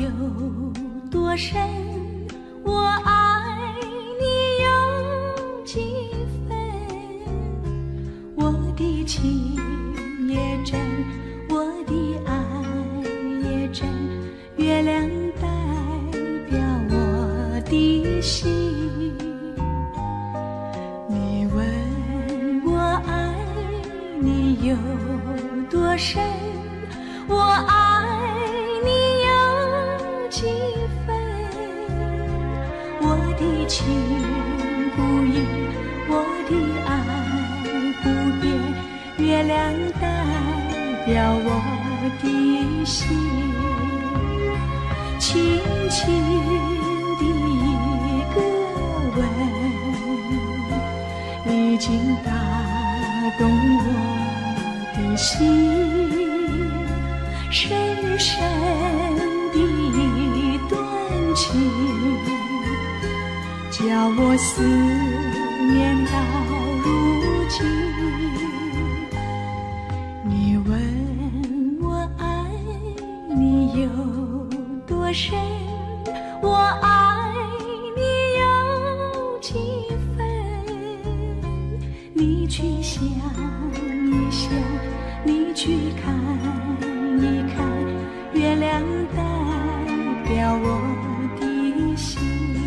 有多深，我爱你有几分。我的情也真，我的爱也真，月亮代表我的心。你问我爱你有多深，我爱你有几分。我的情不移，我的爱不变，月亮代表我的心。轻轻的一个吻，已经打动我的心。深深的一段情，叫我思念到如今。你问我爱你有多深，我爱你有几分。你去想一想，你去看一看，月亮代表我的心。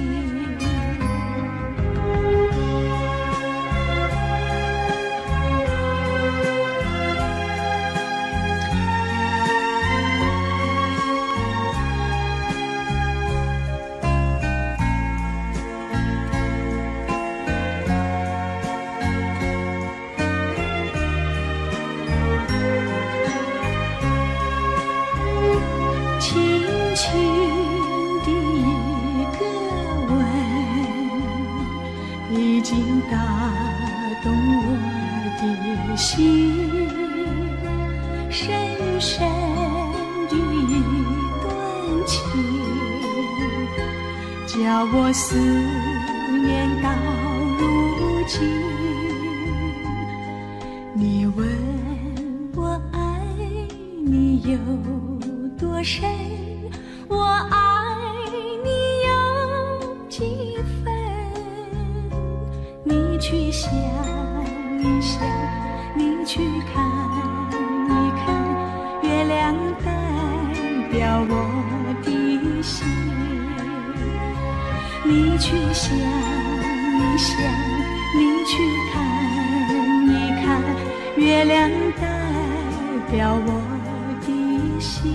已经打动我的心，深深的一段情，叫我思念到如今。你问我爱你有多深，我爱你有几分。你去想一想，你去看一看，月亮代表我的心。你去想一想，你去看一看，月亮代表我的心。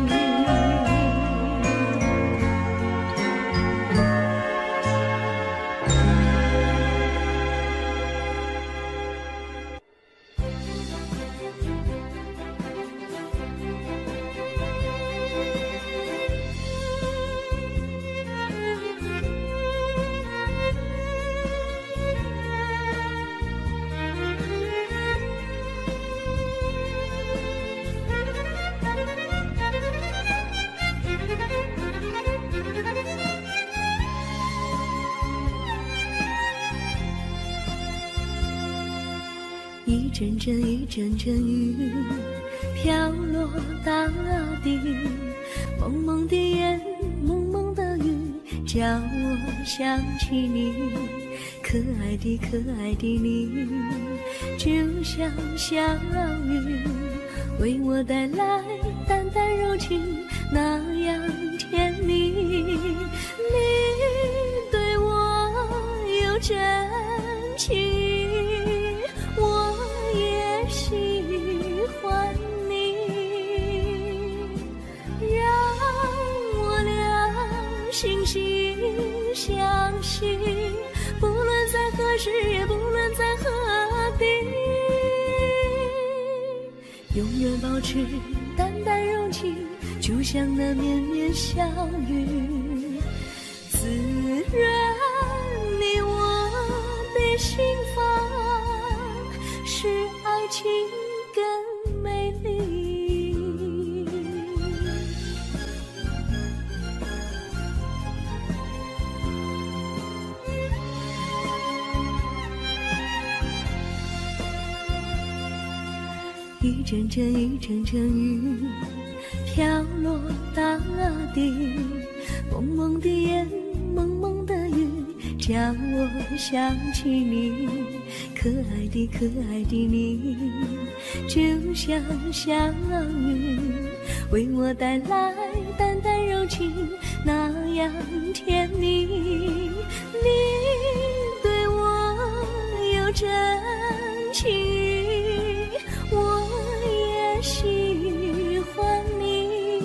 一阵阵一阵阵雨飘落大地，蒙蒙的眼，蒙蒙的雨，叫我想起你。可爱的可爱的你，就像小雨，为我带来淡淡柔情，那样甜蜜。你对我有真情，我也喜欢你，让我俩惺惺相惜，不论在何时，也不论在何地，永远保持淡淡柔情，就像那绵绵小雨，滋润你我的心房，使爱情更美丽。一阵阵一阵阵雨飘落大地，蒙蒙的烟，蒙蒙的雨，叫我想起你，可爱的可爱的你，就像小雨，为我带来淡淡柔情，那样甜蜜。你对我有真情，我也喜欢你，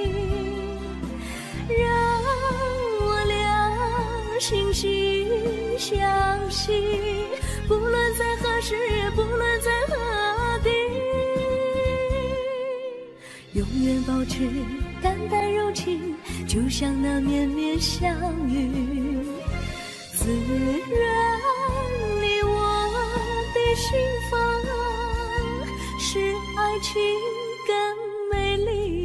让我俩惺惺相惜，不论在何时，不论在何地，永远保持淡淡柔情，就像那绵绵小雨，滋润你我的心房，使爱情更美丽。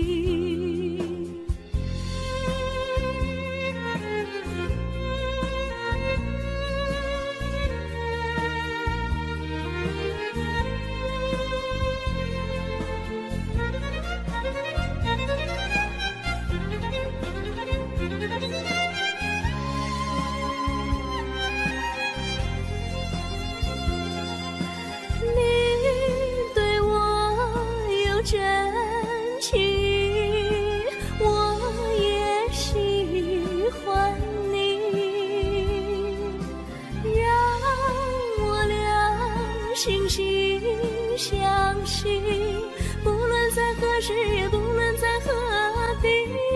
真情，我也喜欢你，让我俩惺惺相惜，不论在何时，不论在何地，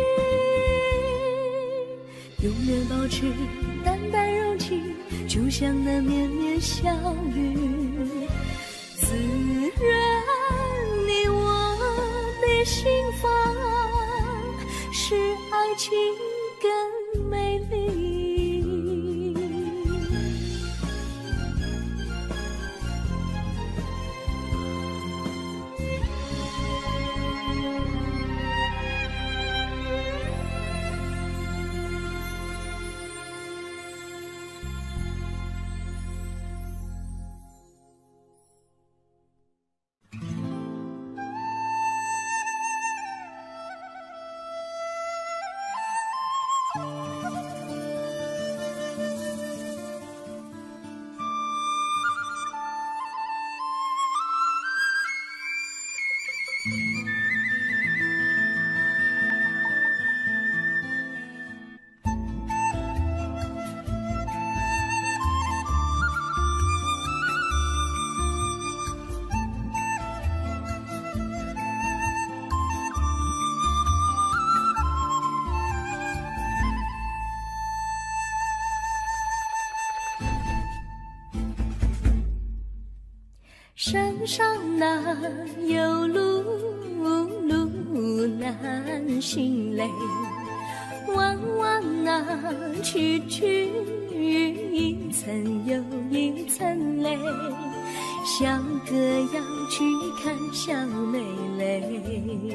永远保持淡淡柔情，就像那绵绵小雨，滋润你我的心房，使爱情更美丽。山上哪有路，路难行嘞，弯弯哪曲曲，一层又一层嘞，小哥要去看小妹嘞，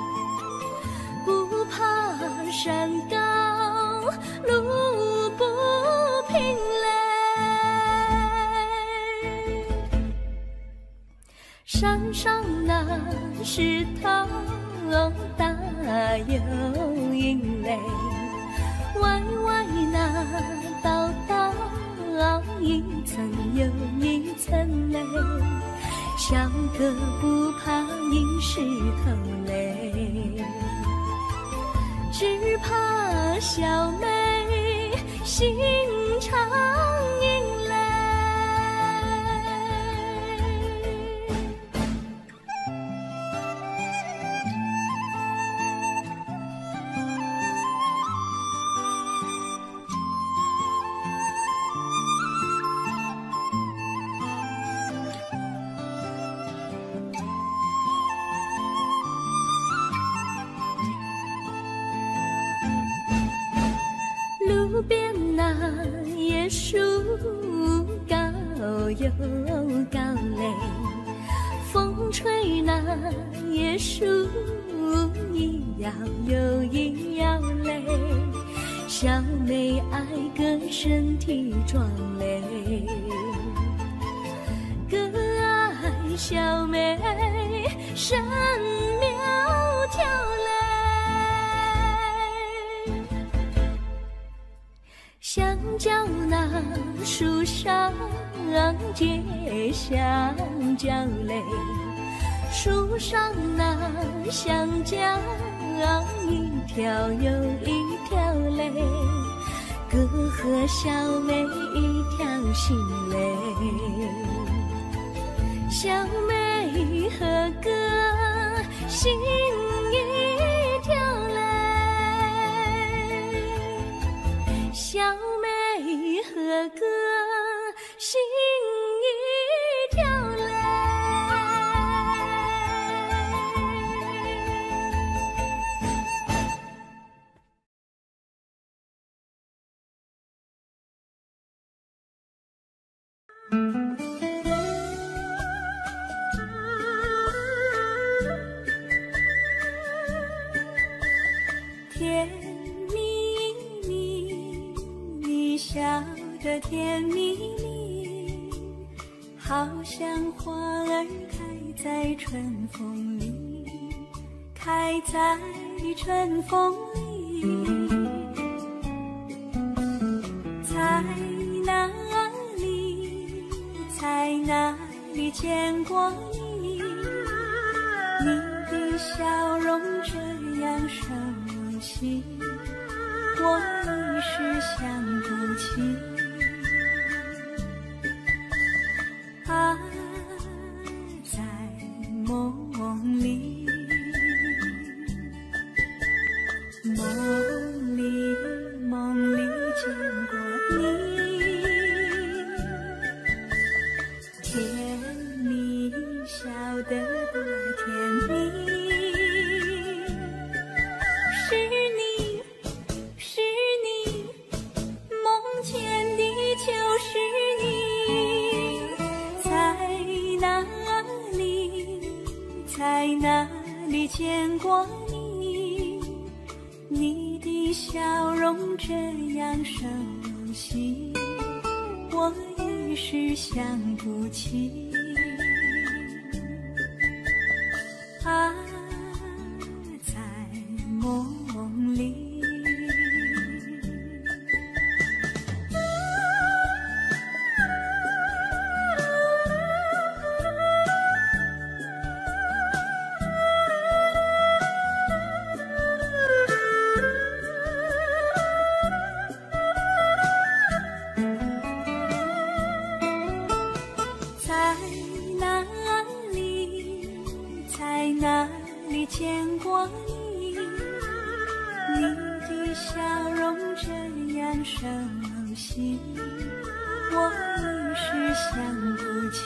不怕山高路不平嘞，山上那石头大又硬嘞，歪歪那道道一层又一层嘞，小哥不怕硬石头嘞，只怕小妹心肠硬嘞。路边那椰树高又高嘞，风吹那椰树一摇又一摇嘞，小妹爱个身体壮嘞，哥爱小妹神苗条嘞，香蕉那树上结香蕉嘞，树上那香蕉一条又一条嘞，哥和小妹一条心嘞，小妹和哥心一条嘞，小妹和哥心一条嘞。 甜蜜蜜，你笑得甜蜜蜜，好像花儿开在春风里，开在春风里。在哪里，在哪里见过你？你的笑容这样熟悉，我一时想不起。啊，在梦里，梦里，梦里见过你，甜蜜笑得多甜蜜。在哪里见过你？你的笑容这样熟悉，我一时想不起。啊，在梦里。哪里见过你？你的笑容这样熟悉，我一时想不起。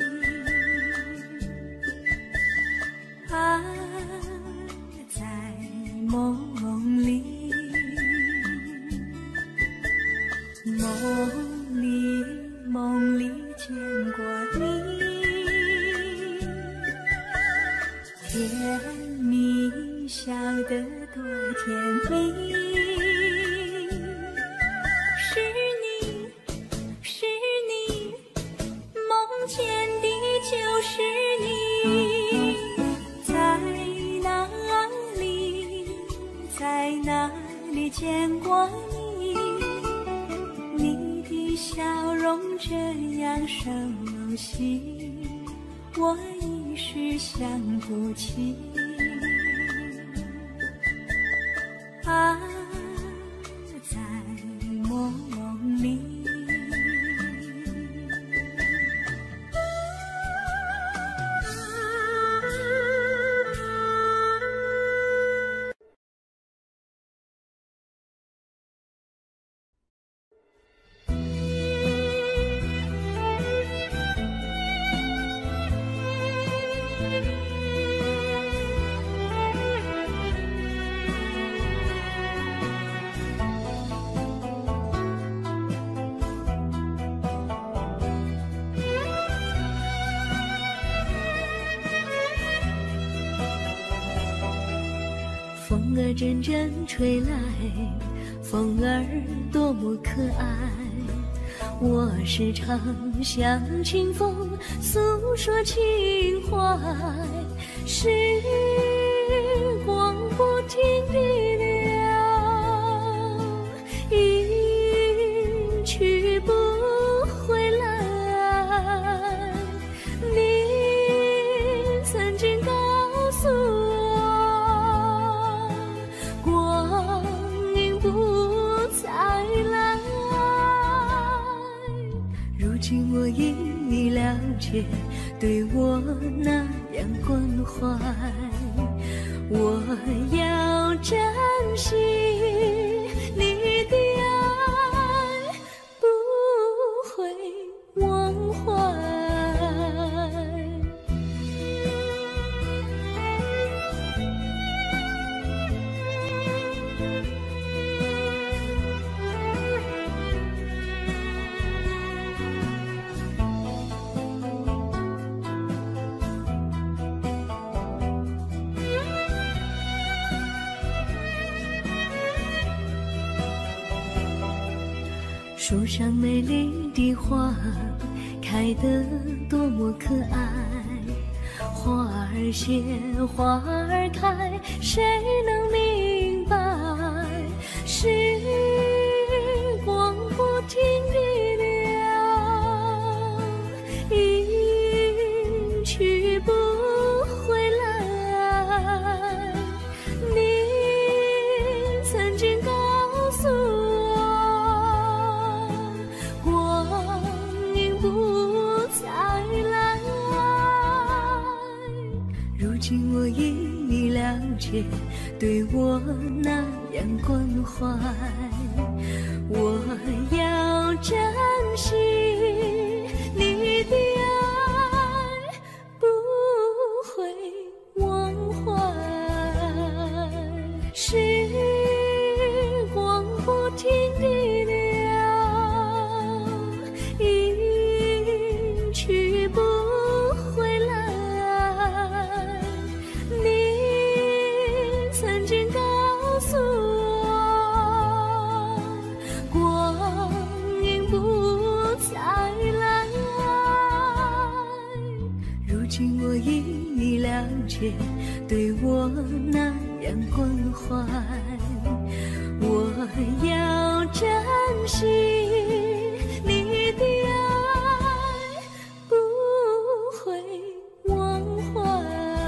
啊，在梦里，梦里，梦里见过你。甜蜜笑得多甜蜜，是你，是你，梦见的就是你。在哪里，在哪里见过你？你的笑容这样熟悉，我一时想不起。啊，在梦里。 风儿阵阵吹来，风儿多么可爱。 我时常向清风诉说情怀，时光不停地流，一去不回来。你曾经告诉我，光阴不再来。如今我已了解，对我那样关怀，我要珍惜你的爱，不会忘怀。树上美丽的花开得多么可爱，花儿谢，花儿开，谁能明白？时光不停地流，一去不回来。你曾经告诉我，光阴不再来。如今我已了解，对我那样关怀，我要珍惜你的爱，不会忘怀。时光不停地流，一去不回来。你曾经告诉我，光阴不再来。如今我已了解，对我那样关怀，我要珍惜你的爱，不会忘怀。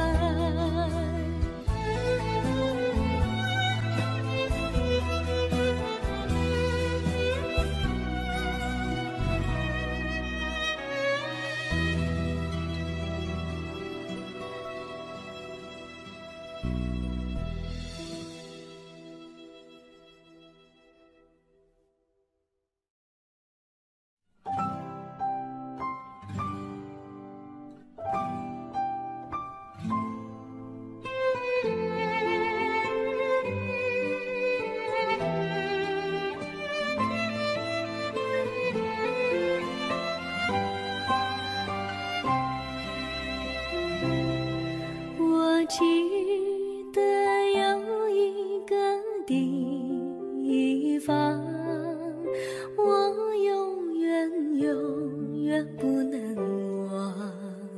我记得有一个地方，我永远不能忘。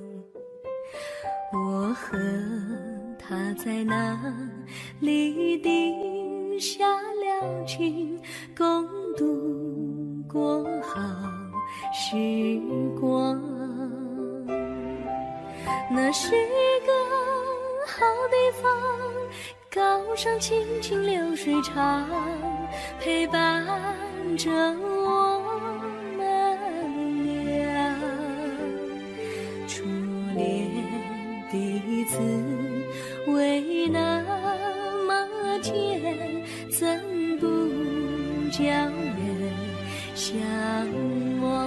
我和他在那里定下了情，共度过好时光。那是个好地方，高山清清流水长，陪伴着我们俩。初恋的滋味那么甜，怎不叫人向往？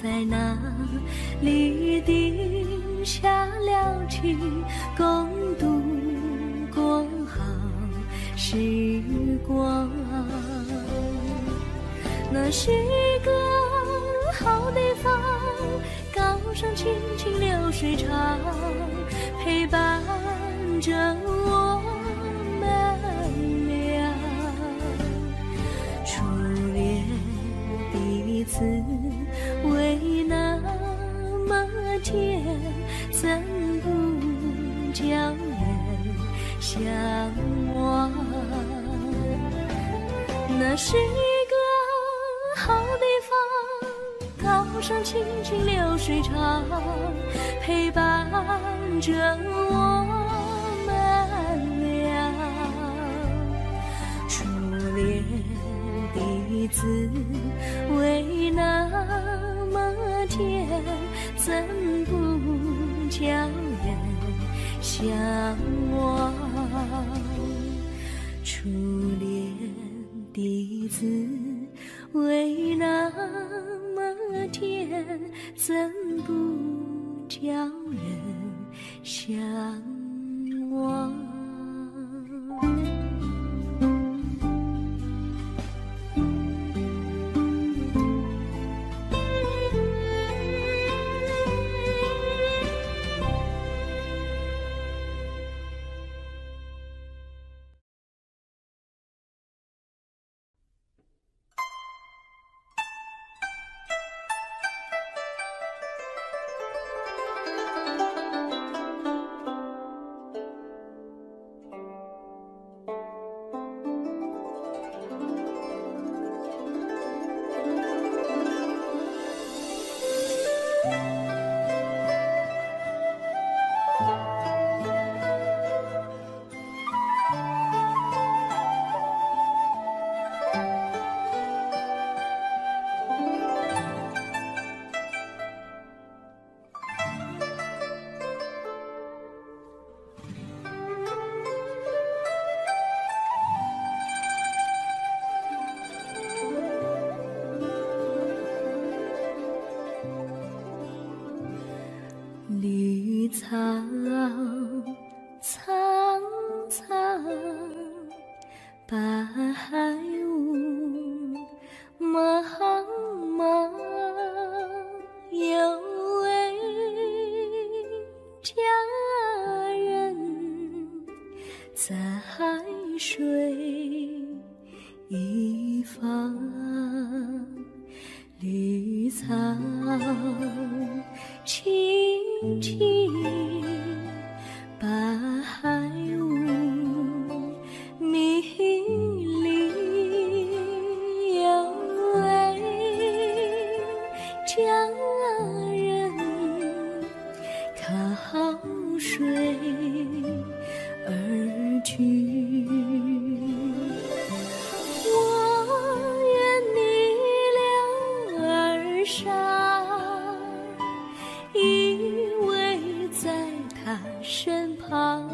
在哪里定下了情，共度过好时光。那是个好地方，高山青青流水长，陪伴着我们俩。初恋第一次为那么甜，怎不叫人向往？那是一个好地方，高山青青流水长，陪伴着我们俩。初恋第一次为那么甜，怎不叫人向往？初恋第一次为那么甜，怎不叫人向往？绿草苍苍，白雾茫茫，有位佳人在水一方，绿草青青，白雾迷离，有位佳人靠水而居。我愿你两耳上，依偎在他身旁，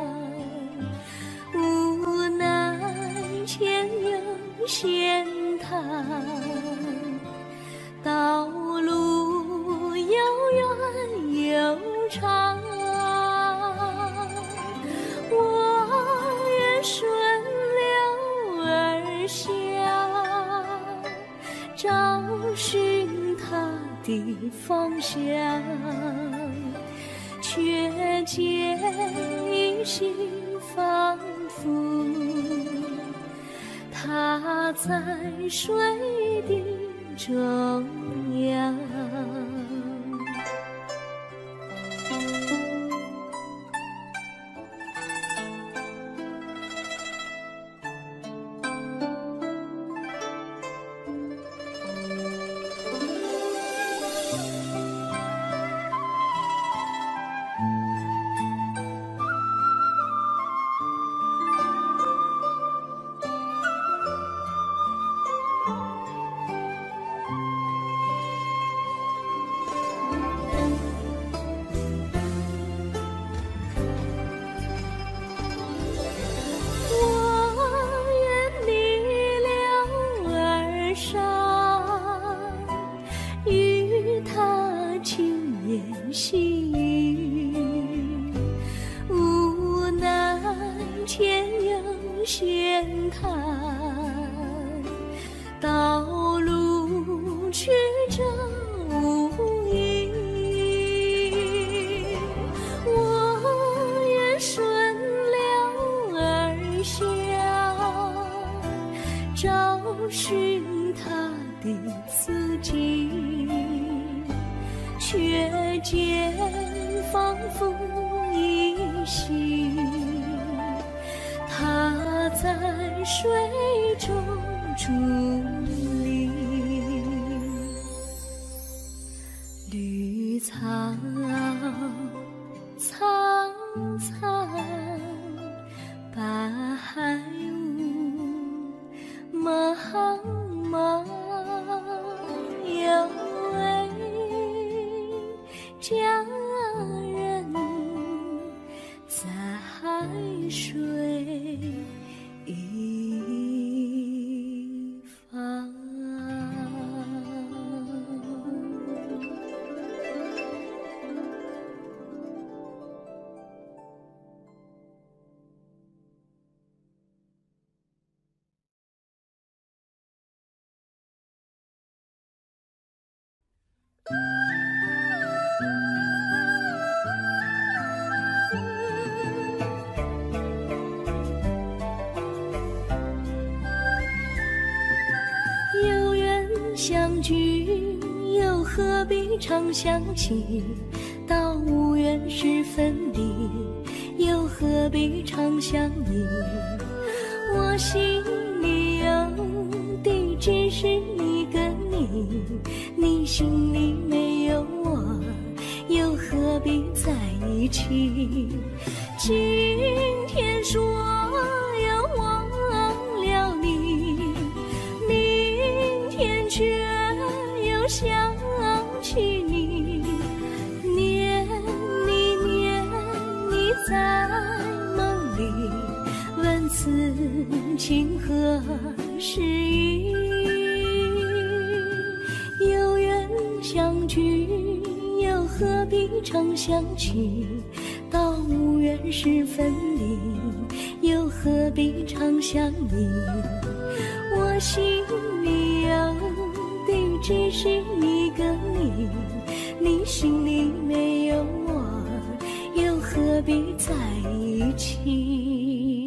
无奈前有险滩，道路又远又长，我愿顺流而下，找寻他的方向，却见一心仿佛他在水的中央。 闲谈，道路曲折无垠，我愿顺流而下，找寻他的自己，却见仿佛依稀，他在水中伫立。绿草苍苍，白雾茫茫，有位佳人在水一方。有缘相聚，又何必常想起？到无缘时分离，又何必常想你？我心里有的只是一个你，你心里没有我，又何必在一起？今天说要忘了你，明天却又想起你，念你念你在梦里，问此情何时已？有缘相聚，又何必常想起？到无缘时分离，又何必常想你？我心里有的只是一个你，你心里没有我，又何必在一起？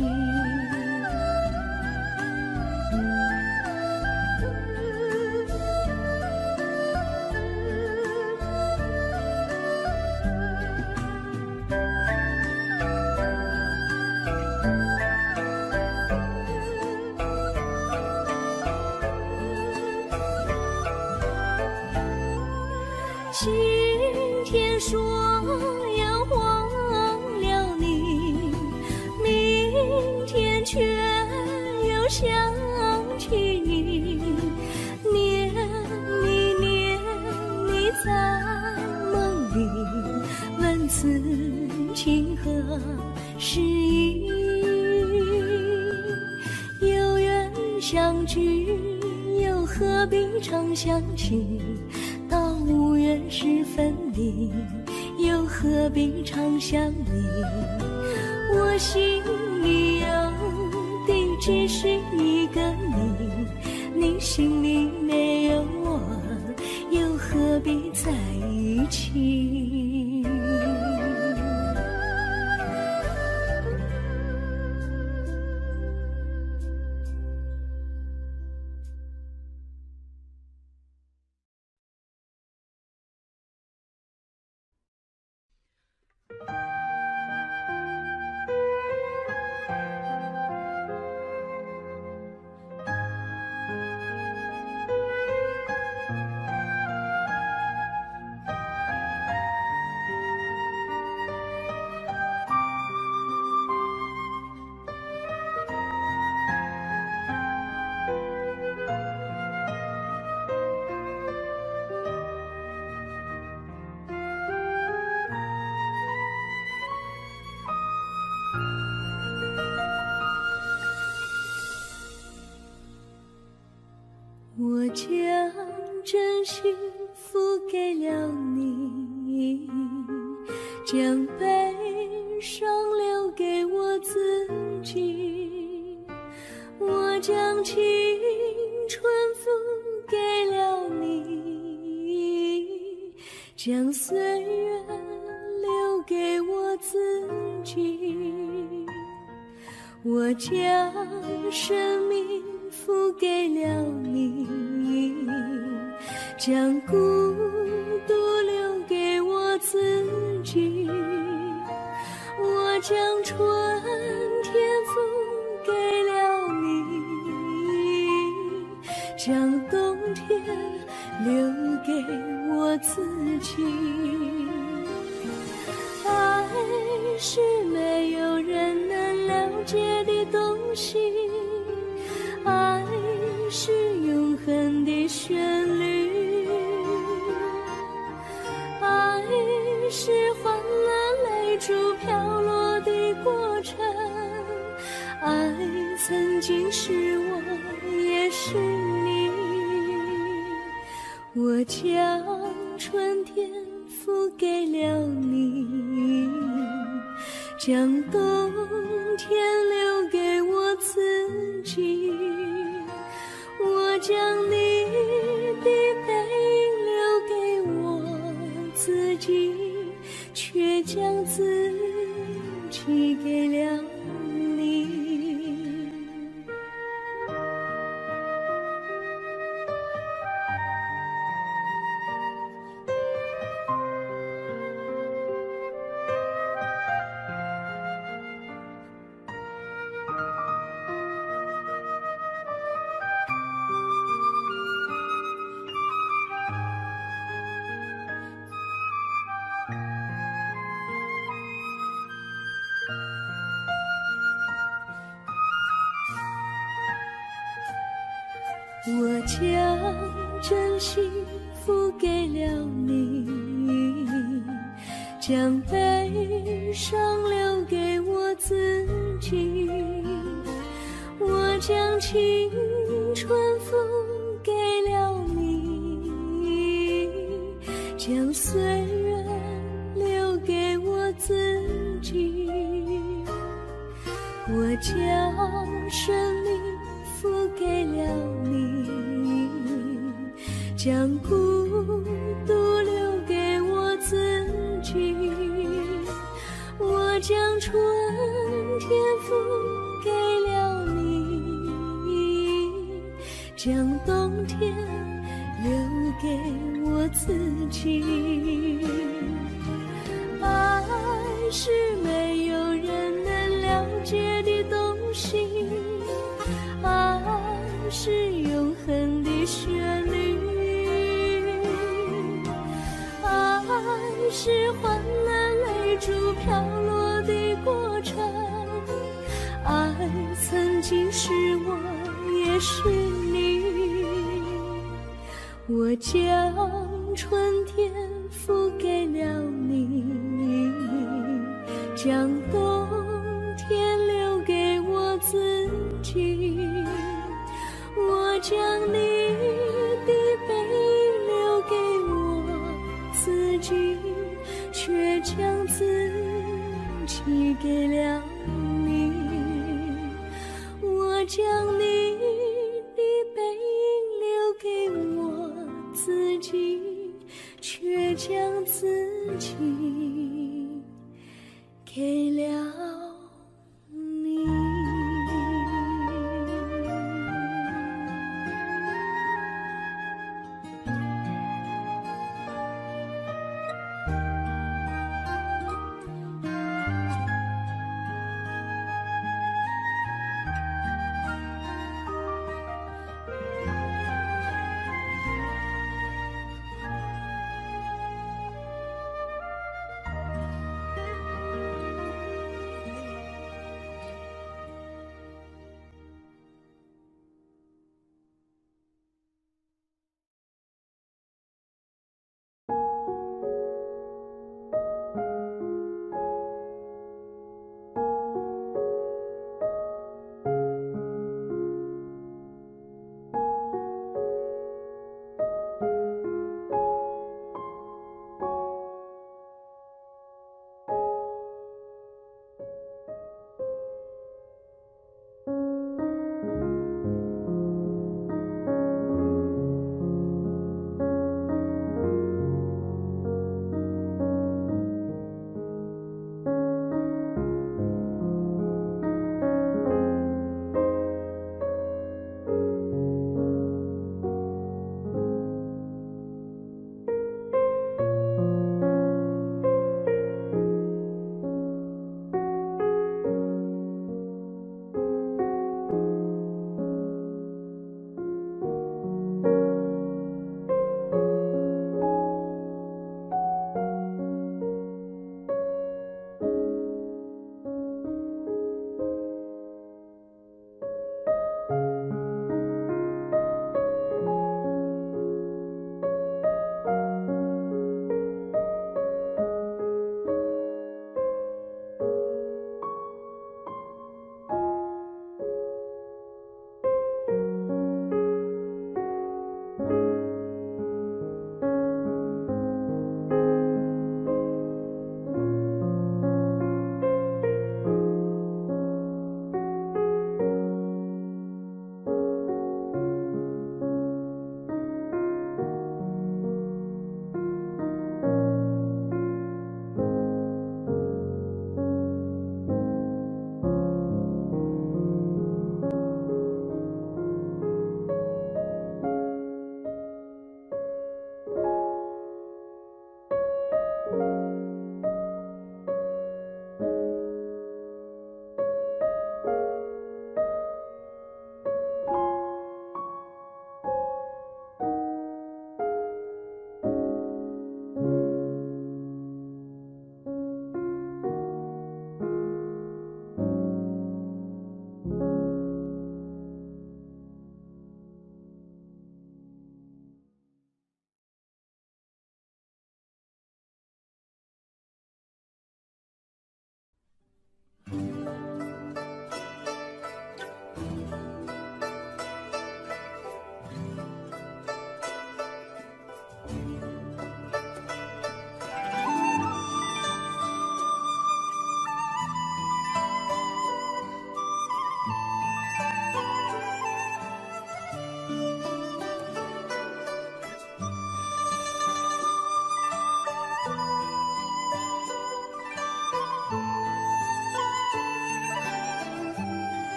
今天说要忘了你，明天却又想起你，念你念你在梦里，问此情何时已？有缘相聚，又何必常想起？到无缘时分离，又何必常想你？我心里有的只是一个你，你心里没有我，又何必在一起？我将真心付给了你，将悲伤留给我自己。 将青春付给了你，将岁月留给我自己。我将生命付给了你，将孤独留给我自己。我将春天付给了你，将冬天留给我自己。爱是没有人能了解的东西，爱是永恒的旋律，爱是换了泪珠飘落的过程，爱曾经是我也是你。我将春天付给了你，将冬天留给我自己。我将你的背影留给我自己，却将自己给了你。我将真心付给了你，将悲伤留给我自己。我将青春付给了你，将岁月留给我自己。我将生命付给了你，将孤独留给我自己。我将春天付给了你，将冬天留给我自己。爱是没有人能了解的东西，爱是永恒的旋律，爱是换了泪珠飘落的过程，爱曾经是我也是你。我将春天付给了你，将冬天留给我自己。我将你的背影留给我自己，却将自己给了你。我将你的背影留给我自己，却将自己给了你。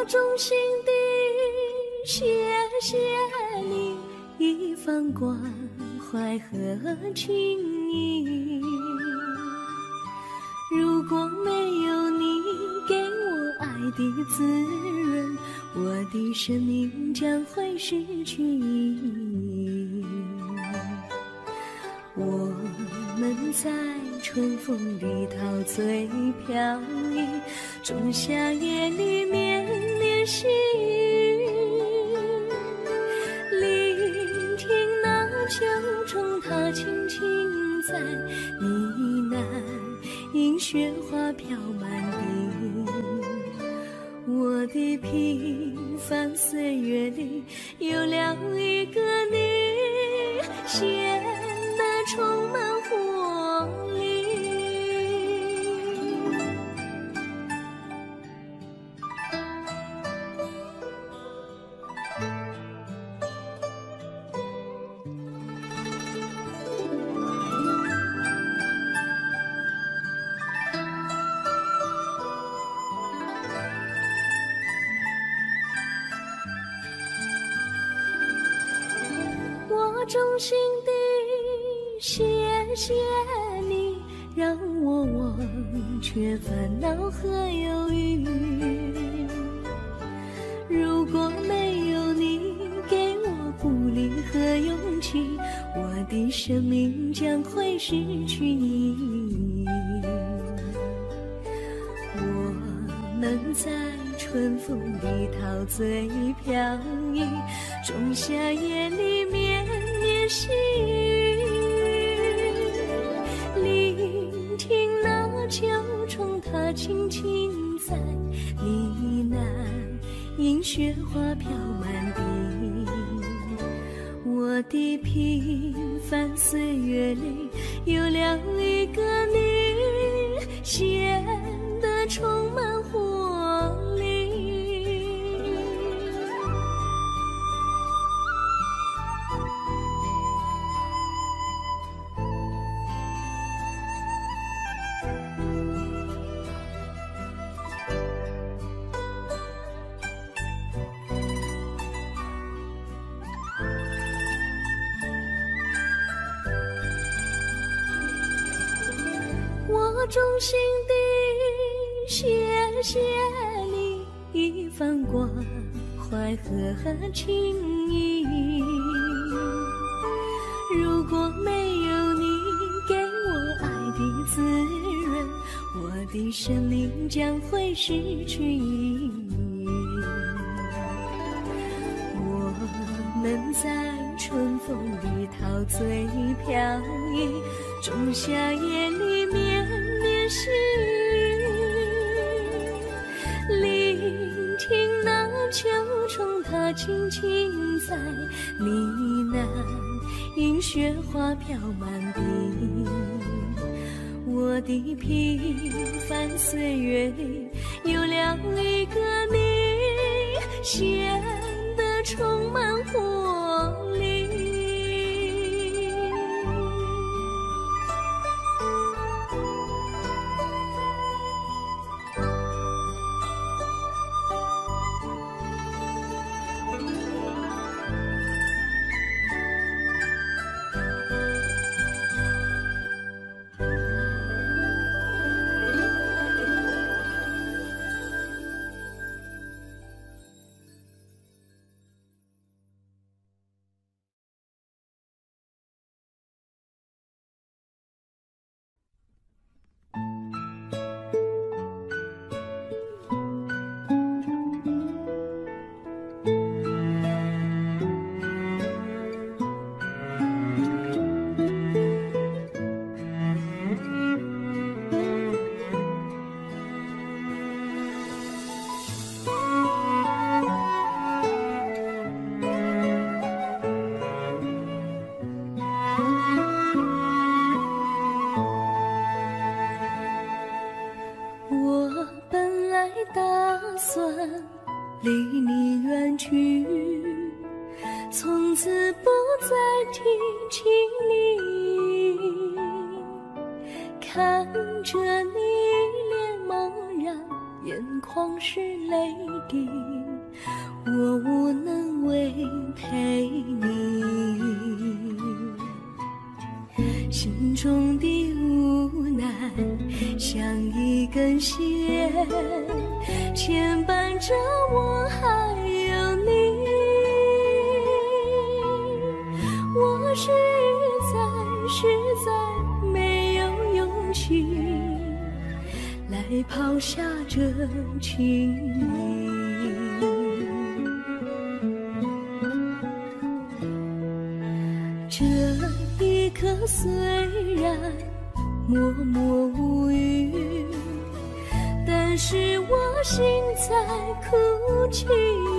衷心地谢谢你一番关怀和情谊。如果没有你给我爱的滋润，我的生命将会失去意义。我们在春风里陶醉飘逸，仲夏夜里绵绵细雨，聆听那秋虫它轻轻在呢喃，映雪花飘满地。我的平凡岁月里有了一个你，显得充满活力。我衷心地谢谢你，让我忘却烦恼和忧郁。如果没有你给我鼓励和勇气，我的生命将会失去意义。我们在春风里陶醉飘逸，仲夏夜里绵绵细雨，聆听那秋虫它轻轻在呢喃，映雪花飘满地。我的平凡岁月里有了一个你，显得充满活力。我衷心地谢谢你一番关怀和情谊。如果没有你给我爱的滋润，我的生命将会失去意义。我们在春风里陶醉飘逸，仲夏夜里绵绵细雨，聆听那秋虫它轻轻在呢喃，映雪花飘满地。我的平凡岁月里有了一个你，显得充满活力。离你远去，从此不再提起你。看着你脸茫然眼眶是泪滴，我无能为陪你。心中的无奈像一根线，牵绊着我还有你。我实在没有勇气来抛下这情谊。这一刻虽然默默无语，但是我心在哭泣。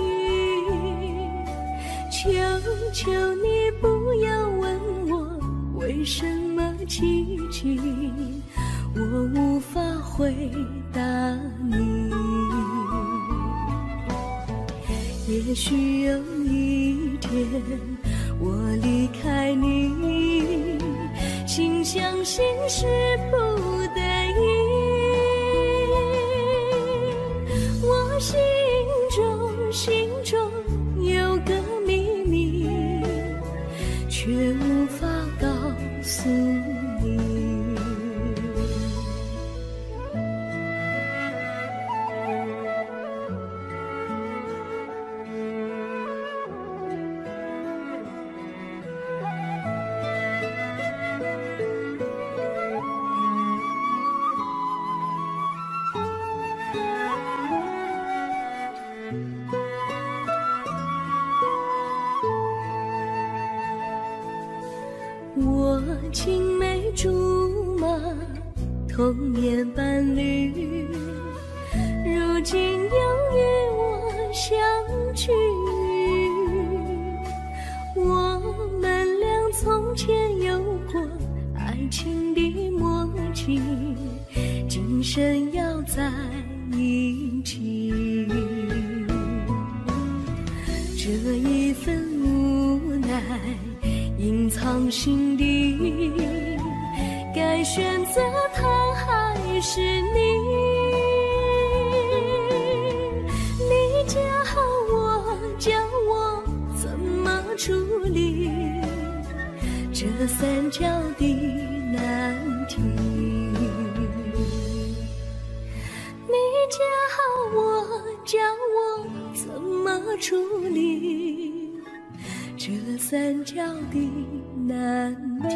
求求你不要问我为什么寂静，我无法回答你。也许有一天我离开你，请相信是不得已。我心中有个秘密，却无法告诉你。我青梅竹马，童年伴侣，如今又与我相聚。我们俩从前有过爱情的默契，今生要在一起。这一份无奈隐藏心底，该选择他还是你？你教我怎么处理这三角的难题？你教我怎么处理这三角的难题？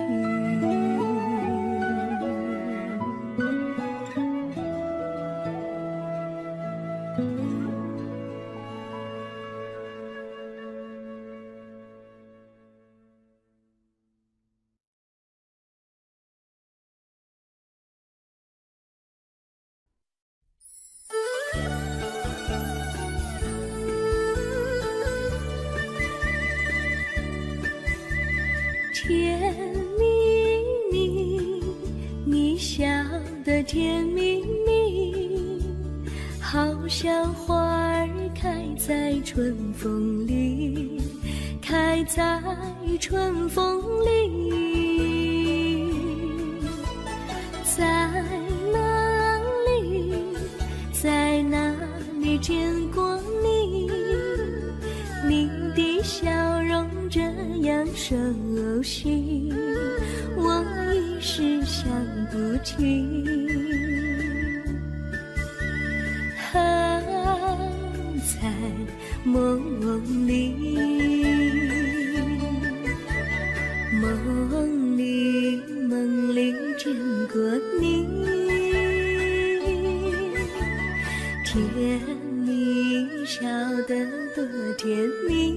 甜蜜蜜，你笑得甜蜜蜜，好像花儿开在春风里，开在春风里。在哪里，在哪里见过你？你的笑容这样熟悉，我一时想不起。还在梦里，梦里见过你，甜蜜笑得多甜蜜。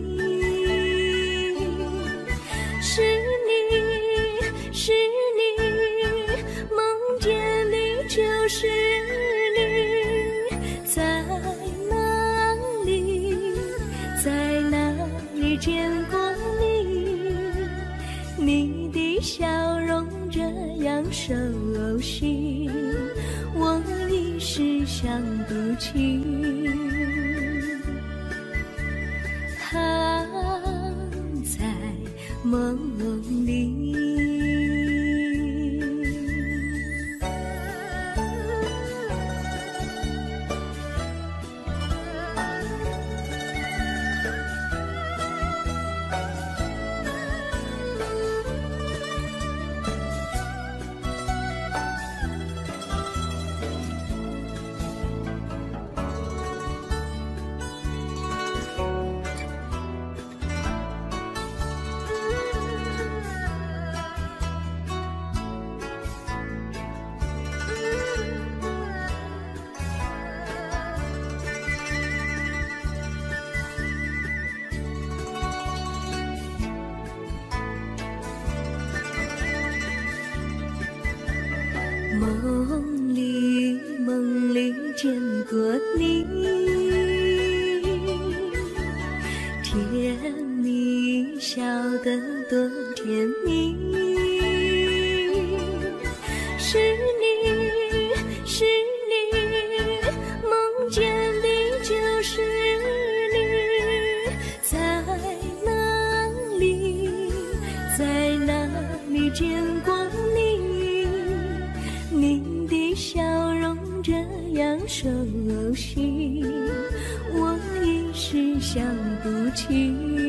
是你，梦见你就是你，在哪里见过你？你的笑容这样熟悉，我一时想不起。还在梦里。 甜蜜笑得多甜蜜，是你，是你，梦见的就是你，在哪里，在哪里见过你？你的笑容这样熟悉，我一时想不起。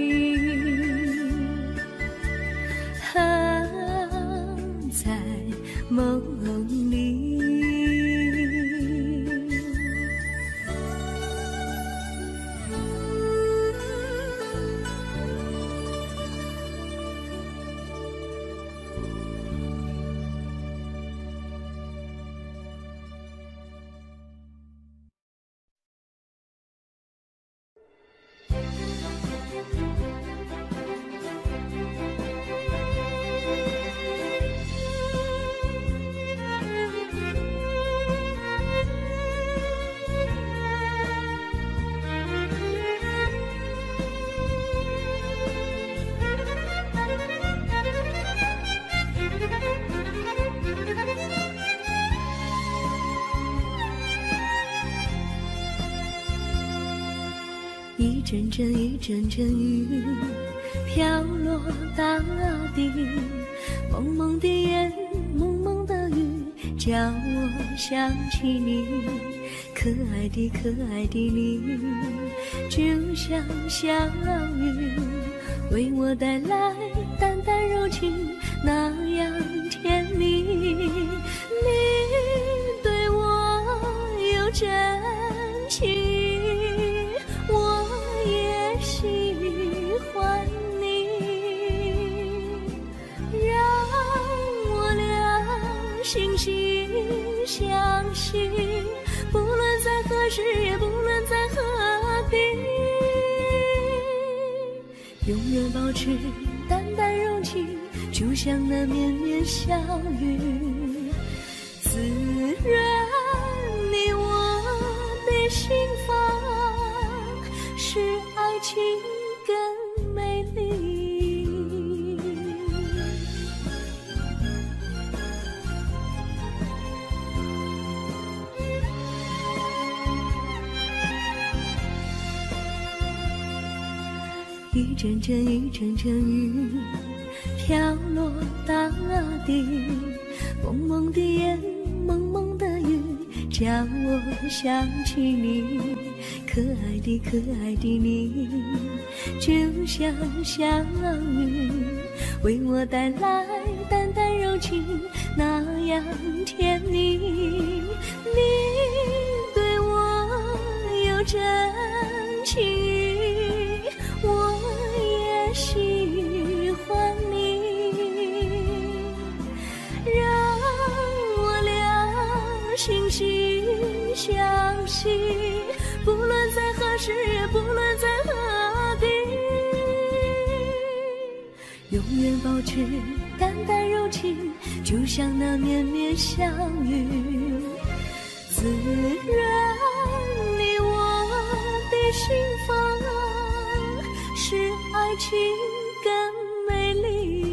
在梦里，一阵阵一阵阵雨飘落大地，蒙蒙的烟，蒙蒙的雨，叫我想起你，可爱的可爱的你，就像小雨，为我带来淡淡柔情，那样甜蜜。你对我有真情，我也喜欢你，让我俩惺惺相惜，不论在何时，也不论在何地，永远保持淡淡柔情，就像那绵绵小雨，滋润你我的心房，使爱情更美丽。一阵阵一阵阵雨飘落大地，蒙蒙的烟，蒙蒙的雨，叫我想起你，可爱的可爱的你，就像小雨，为我带来淡淡柔情，那样甜蜜。你对我有真情，我也喜欢你，让我俩惺惺相惜，不论在何时，也不论在何地，永远保持淡淡柔情，就像那绵绵小雨，滋润你我的心房，使爱情更美丽。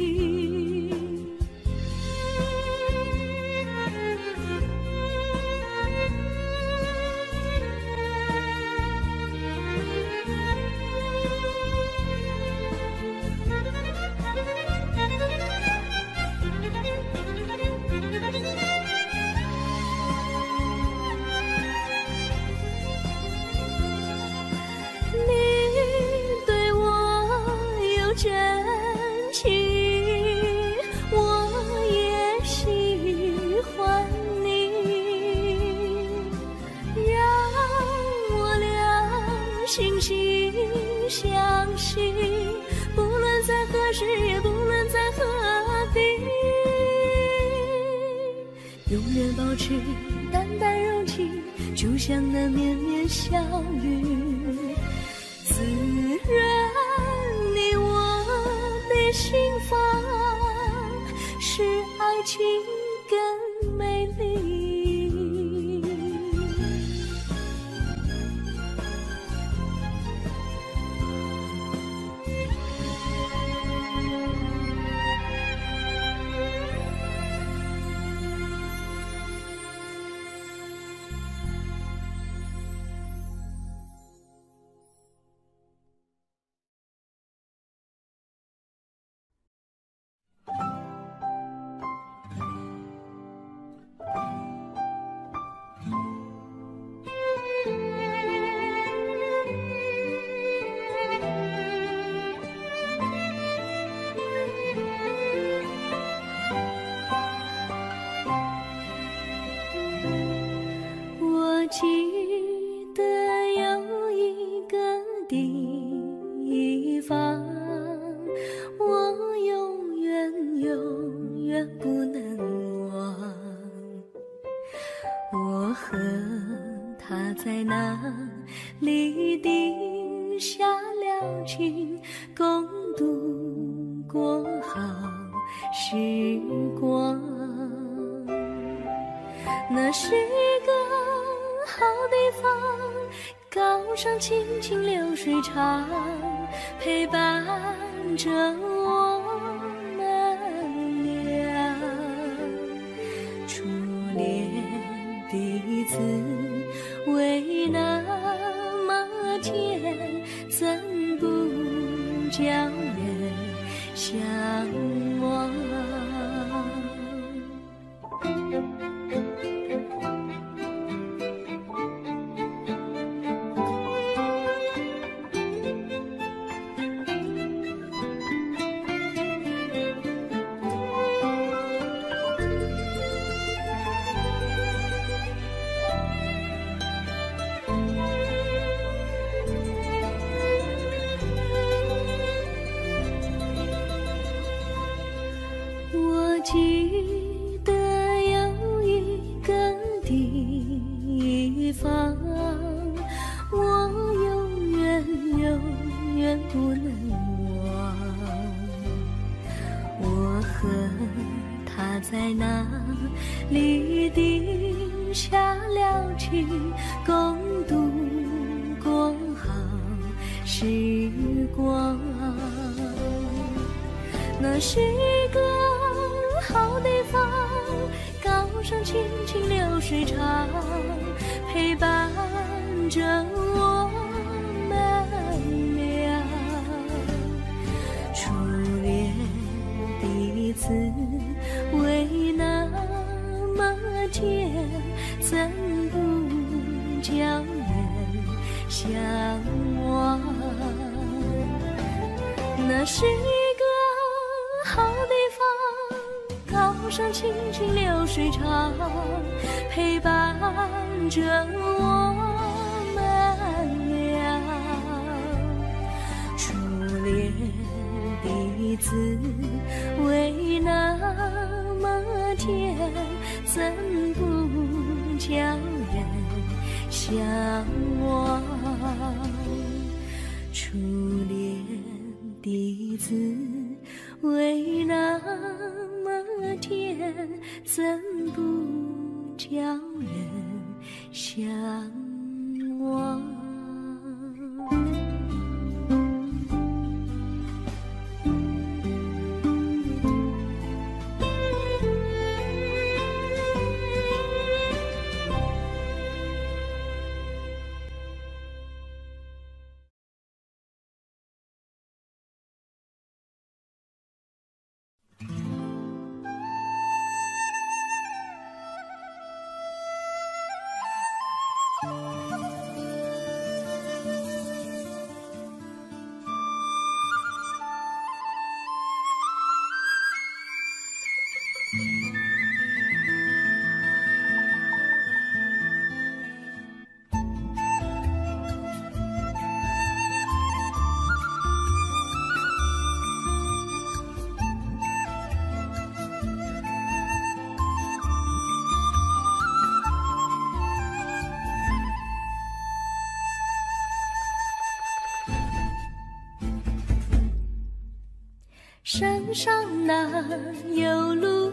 真情，我也喜欢你，让我俩惺惺相惜，不论在何时，也不论在何地，永远保持淡淡柔情，就像那绵绵小雨，滋润你我的心房，使爱情更美丽。 地方，我永远不能忘。我和他在那里定下了情，共度过好时光。那是个好地方，高山青青流水长，陪伴着我们俩。初恋第一次为那么甜，怎不叫人向往？我记得有一个地方，我永远不能忘。我和他在那里定下了情，共度过好时光。那是个好地方，高山青青流水长，陪伴着我们俩。初恋第一次为那么甜，怎不叫人向往？那是好地方，高山青青流水长，陪伴着我们俩。初恋第一次为那么甜，怎不叫人向往？初恋第一次为那么甜，怎不叫人向往？山上哪有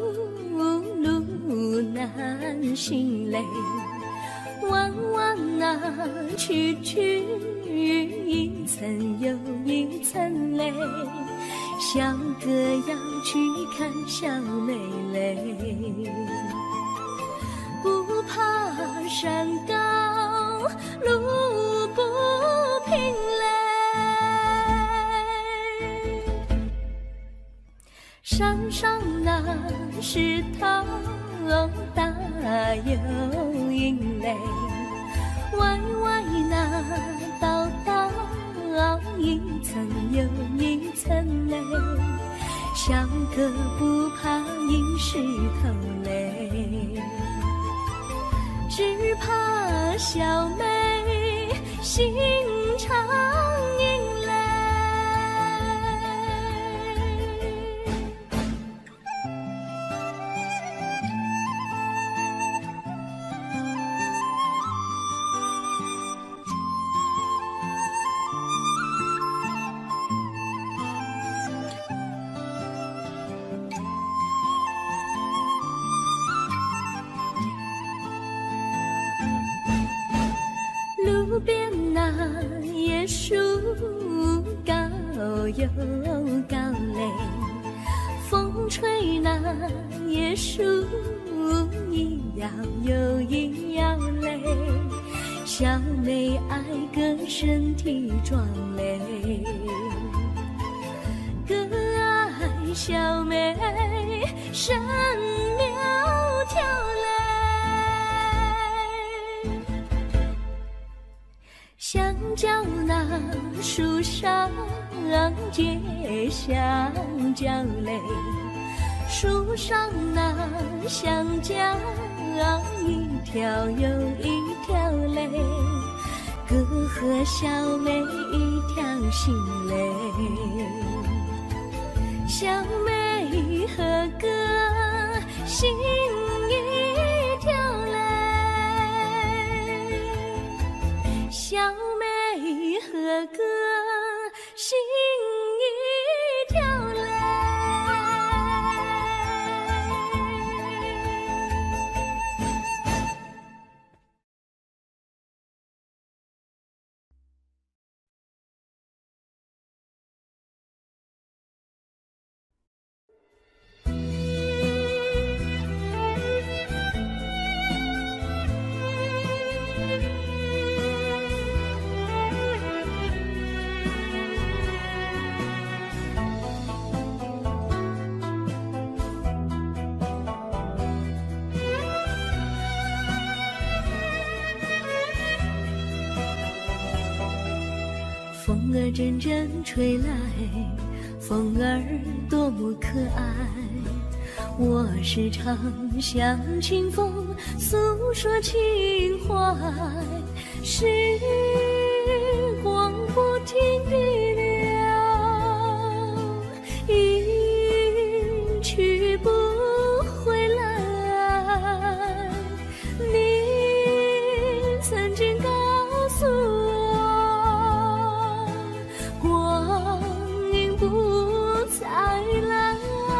路难行嘞，弯弯啊曲曲，一层又一层嘞，小哥要去看小妹嘞，不怕山高路不平嘞，山上那石头大又硬嘞，歪歪那道道一层又一层嘞，小哥不怕硬石头嘞，只怕小妹心肠路边那椰树高又高嘞，风吹那椰树一摇又一摇嘞，小妹爱个身体壮嘞，哥爱小妹身苗条嘞，香蕉那树上结香蕉嘞，树上那香蕉一条又一条嘞，哥和小妹一条心嘞，小妹和哥心一条嘞，小妹和哥心一条嘞。风儿阵阵吹来，风儿多么可爱。我时常向清风诉说情怀，时光不停地流，一去不回来。你曾经告诉我，光阴不再来。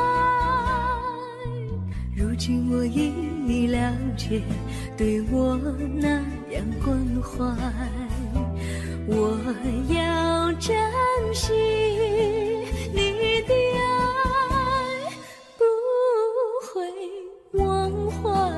如今我已了解，对我那样关怀，我要珍惜你的爱，不会忘怀。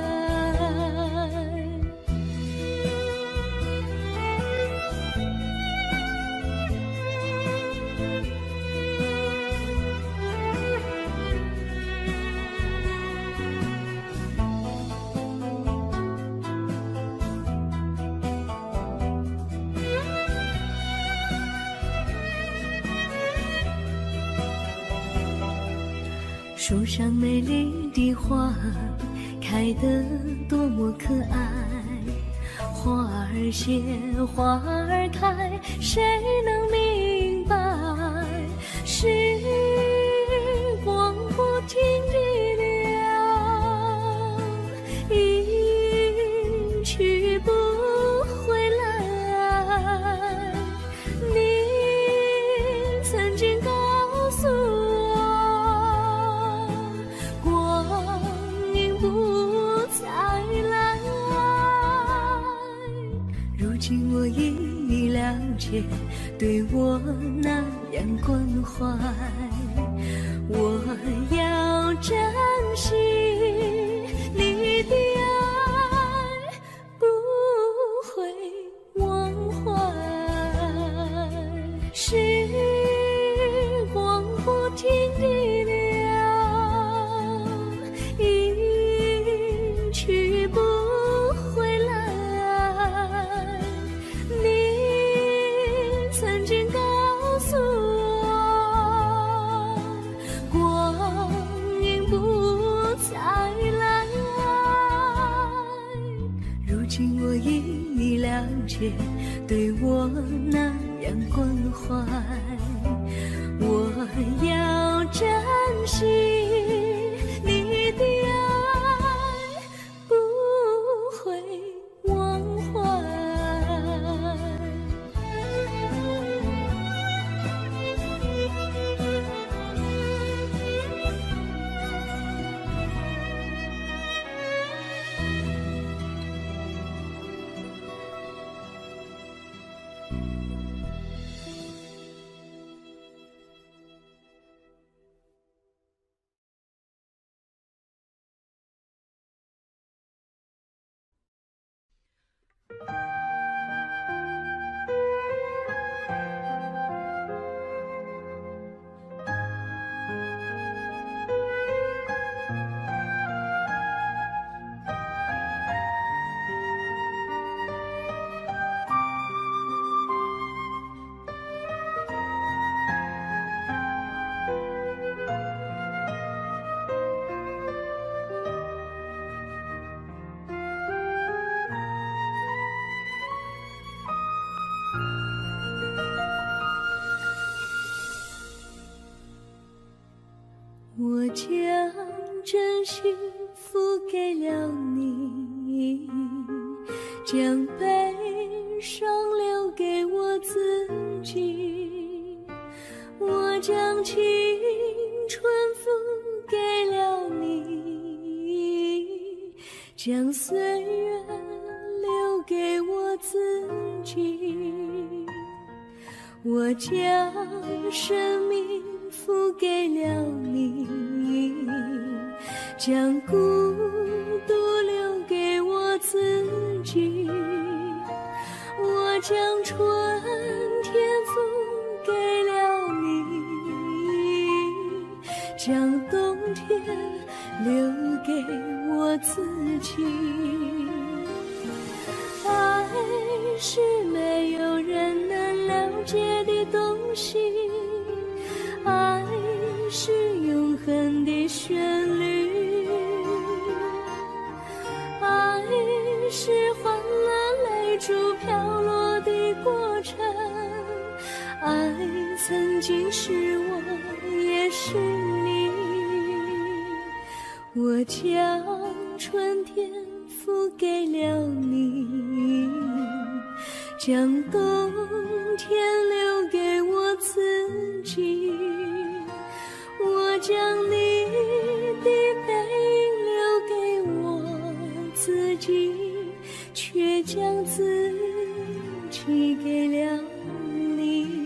树上美丽的花开得多么可爱，花儿谢，花儿开，谁能明白？时光不停地流，一去不回来。你曾经告诉我，光阴不再来。如今我已了解，对我那样关怀，我要珍惜你的爱，不会忘怀。时光不停地流，一去不回来。你曾经告诉我，光阴不再来。如今我已了解，对我那样关怀，我要珍惜你的爱，不会忘怀。 我将真心付给了你，将悲伤留给我自己。我将青春付给了你，将岁月留给我自己。我将生命付给了你，将孤独留给我自己。我将春天付给了你，将冬天留给我自己。爱是没有人能了解的东西，爱是永恒的旋律，爱是换了泪珠飘落的过程，爱曾经是我也是你。我将春天付给了你，将冬天留给我自己。我将你的背影留给我自己，却将自己给了你。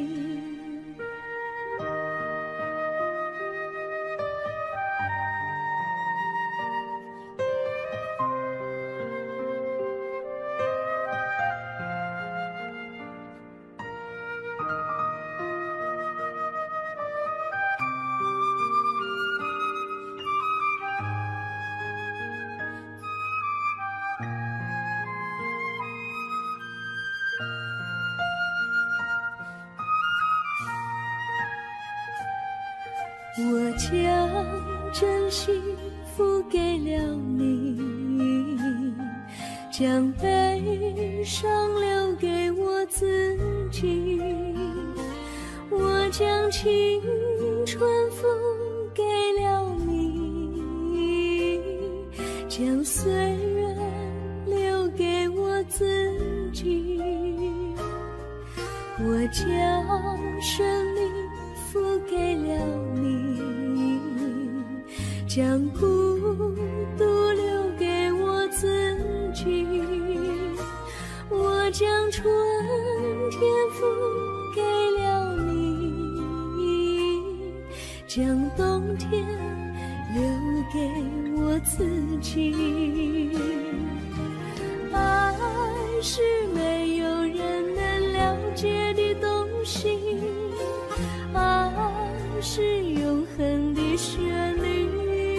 我将真心付给了你，将悲伤留给我自己。我将青春付给了你，将岁月留给我自己。我将生命付给了你，将孤独留给我自己。我将春天付给了你，将冬天留给我自己。爱是没有人能了解的东西，爱是永恒的旋律，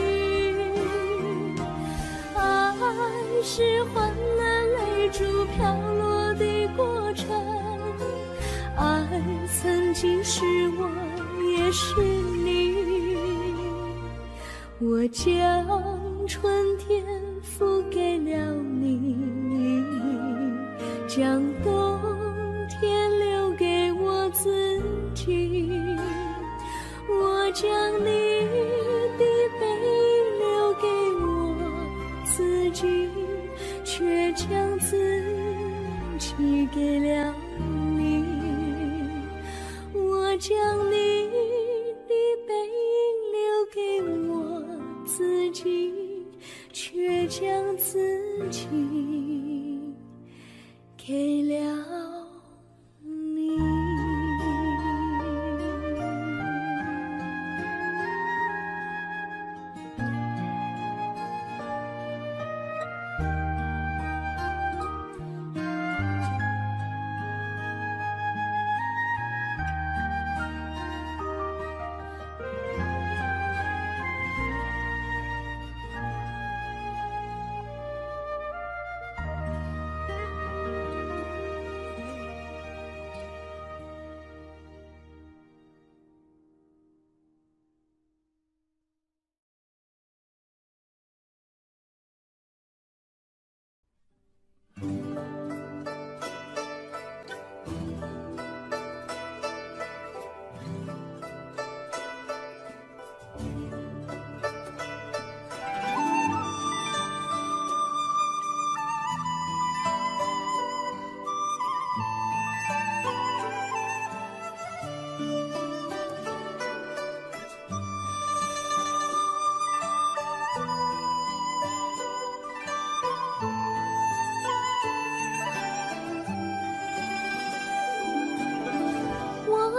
爱是换了泪珠飘落的过程，爱曾经是我也是你。我将春天付给了你，将冬天留给我自己。我将你的背影留给我自己，却将自己给了你。我将你的背影留给我自己，却将自己给了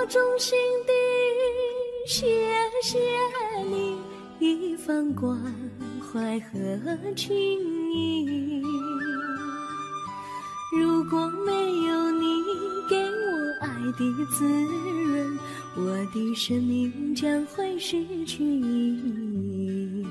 衷心地谢谢你一番关怀和情谊。如果没有你给我爱的滋润，我的生命将会失去意义。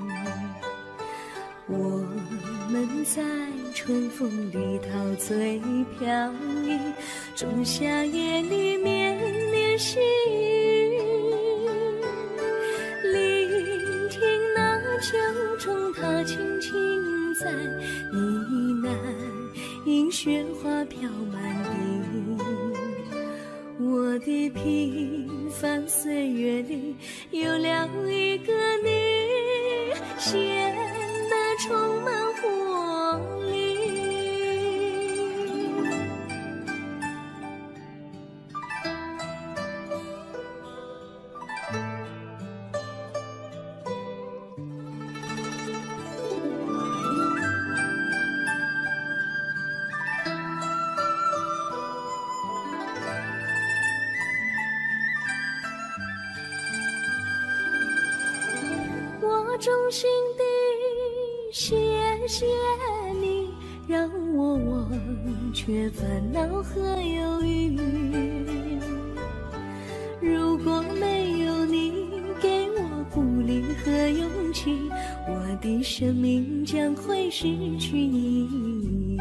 我们在春风里陶醉飘逸，仲夏夜里绵绵细雨，聆听那秋虫它轻轻在呢喃，迎雪花飘满地。我的平凡岁月里有了一个你，显得充满活力。我衷心地谢谢你，让我忘却烦恼和忧郁。如果没有你给我鼓励和勇气，我的生命将会失去意义。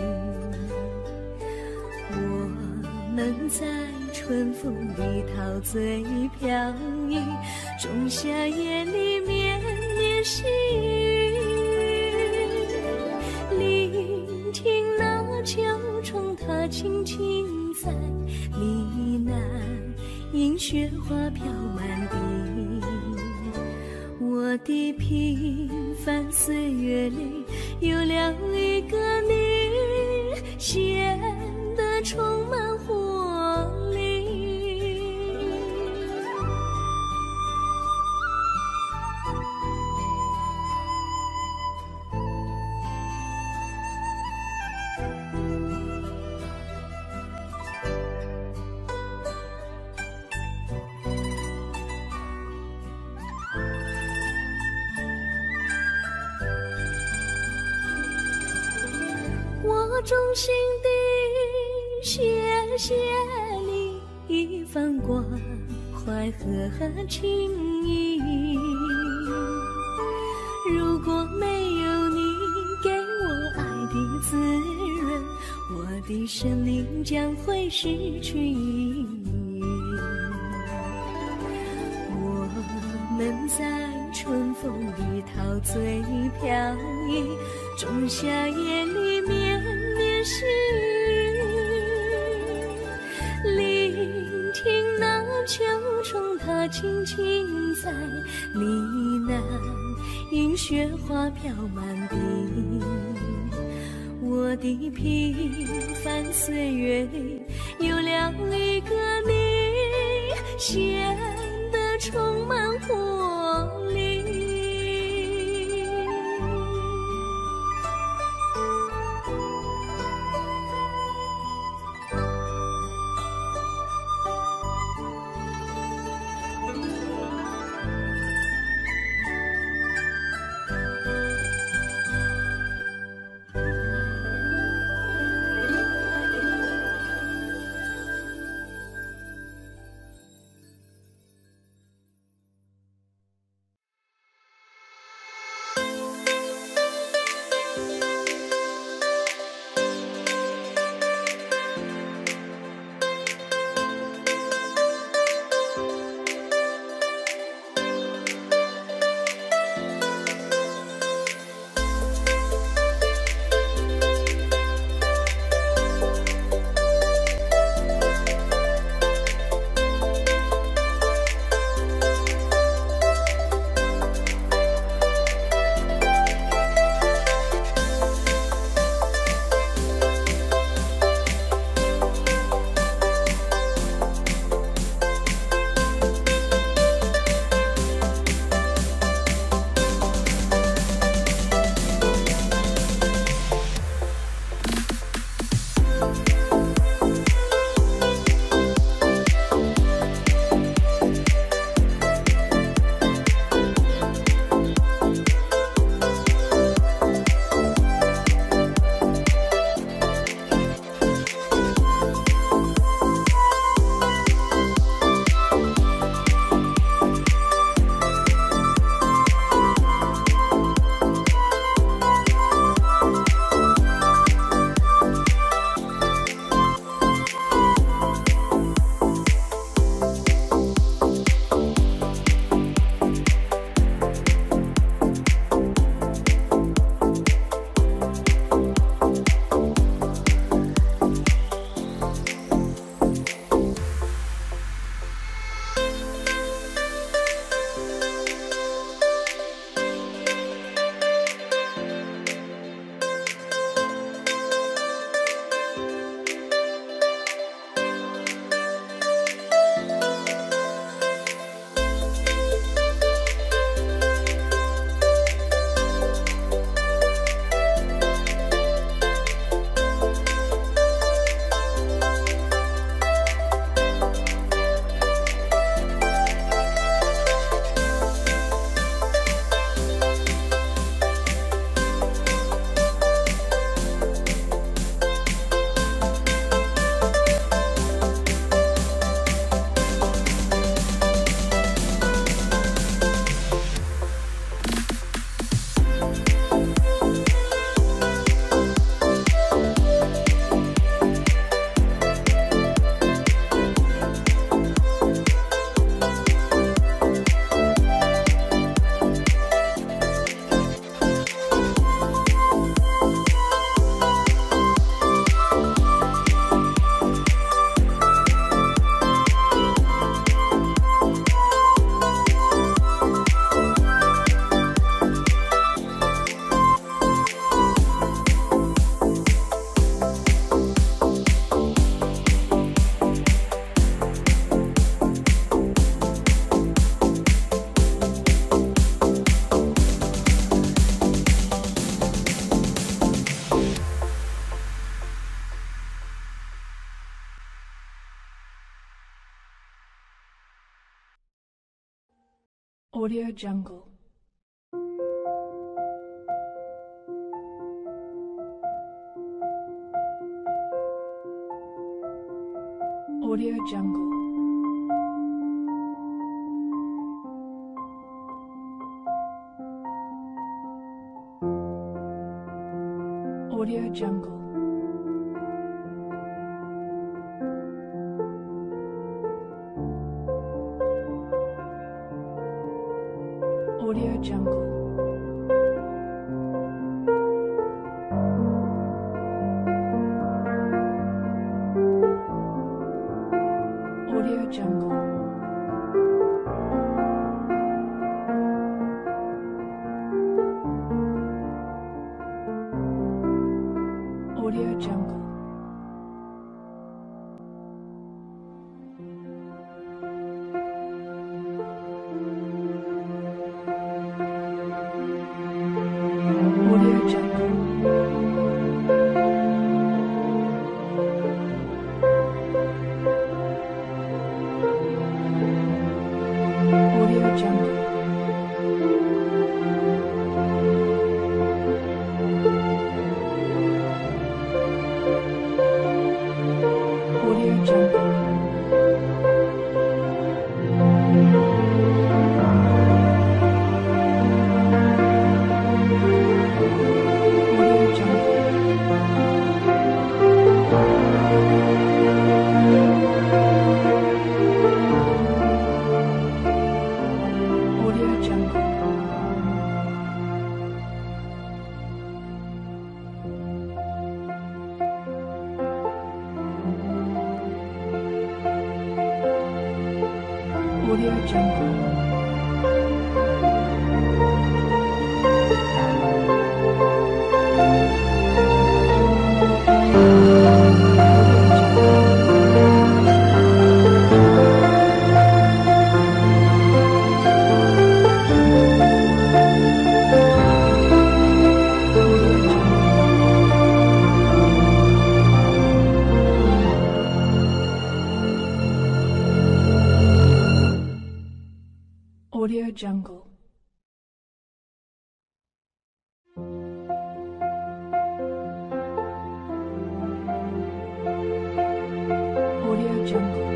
我们在春风里陶醉飘逸，仲夏夜里绵绵细雨，聆听那秋虫它轻轻在呢喃，迎雪花飘满地。我的平凡岁月里有了一个你，显得充满活力。我衷心地谢谢你一番关怀和情谊。如果没有你给我爱的滋润，我的生命将会失去意义。我们在春风里陶醉飘逸，仲夏夜里绵绵细雨，聆听那秋虫它轻轻在呢喃，迎雪花飘满地。我的平凡岁月里有了一个你，显得充满活力。 Audio Jungle. Audio Jungle. Audio Jungle. Audio Jungle. Audio Jungle. Audio Jungle. Audio Jungle. Audio Jungle. Audio Jungle. Audio Jungle. Audio Jungle. Audio Jungle. Audio Jungle.